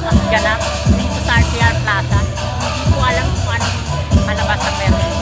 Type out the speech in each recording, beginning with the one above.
ganap dito sa RTR Plaza. Hindi ko alam kung ano palabas ang meron dito.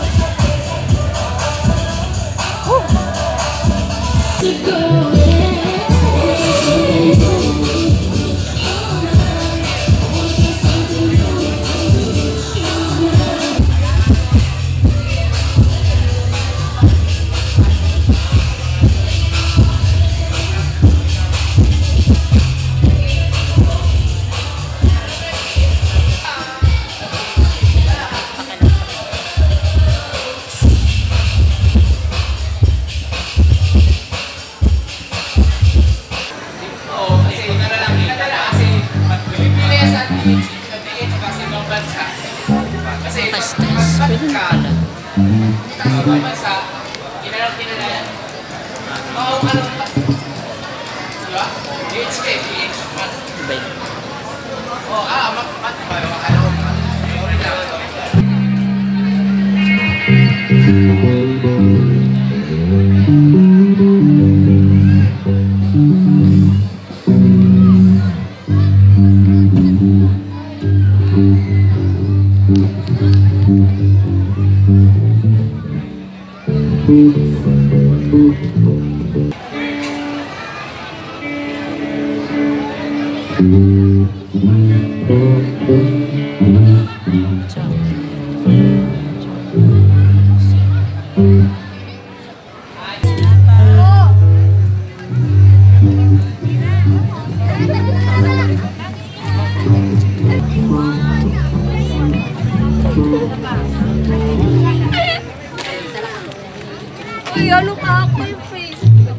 Uy, ano ka ako yung face?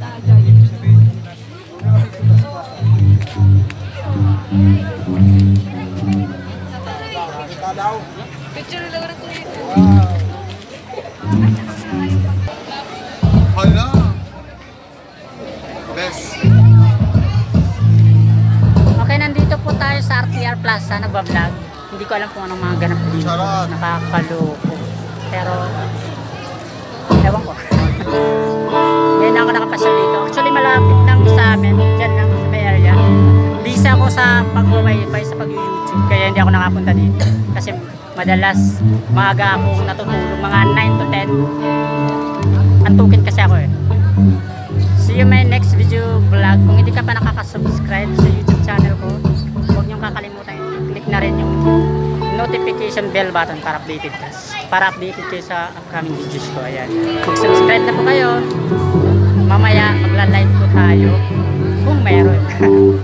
Picture lang rin ko dito. Hala! Best! Okay, nandito po tayo sa RTR Plaza, nagbablog. Hindi ko alam kung anong mga ganap dito. Nakakaloko. Pero, ewan ko. Ngayon na ako nakapasal dito. Actually, malapit lang sa amin. Diyan lang sa may area. Busy ako sa pag-wifi, sa pag-YouTube. Kaya hindi ako nakapunta dito. Kasi madalas, maaga ako natutulog. Mga 9 to 10. Antukin kasi ako eh. See you my next video vlog. Kung hindi ka pa nakaka-subscribe sa YouTube channel ko, huwag niyong kakalimutan. Click na rin yung notification bell button para updated ka. Para updated kayo sa upcoming videos ko. Ayan. Mag-subscribe na po kayo. Mamaya magla-live po tayo kung meron.